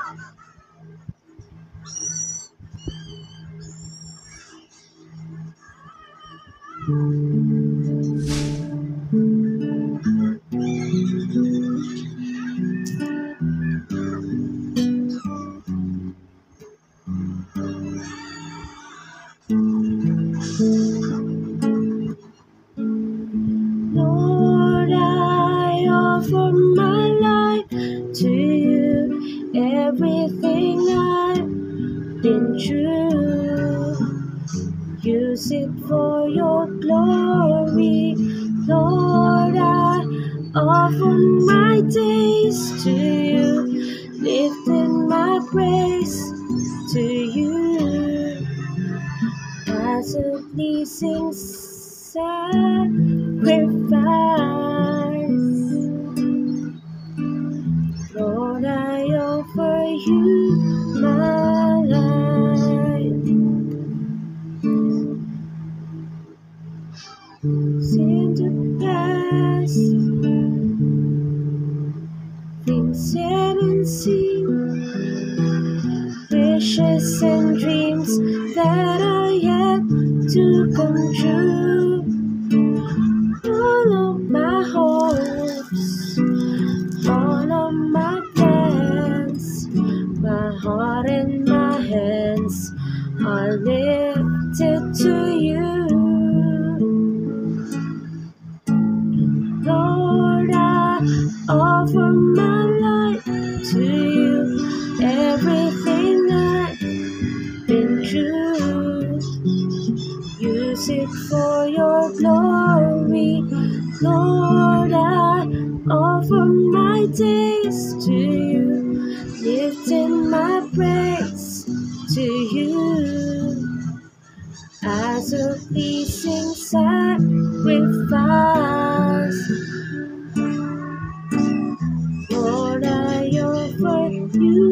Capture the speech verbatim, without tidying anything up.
Lord, I offer my life to you, everything I've been through. Use it for your glory, Lord. I offer my days to you, lifting my praise to you as a pleasing sacrifice. Lord, I offer you my life. Sin to past, things said and seen, wishes and dreams that are yet to come true. All of my hopes, all of my plans, my heart and my hands are lifted to you. Lord, I offer my life to you, everything I've been through. Use it for your glory, Lord. I offer my days to you, lifting my praise to you as a pleasing sacrifice. Lord, I offer you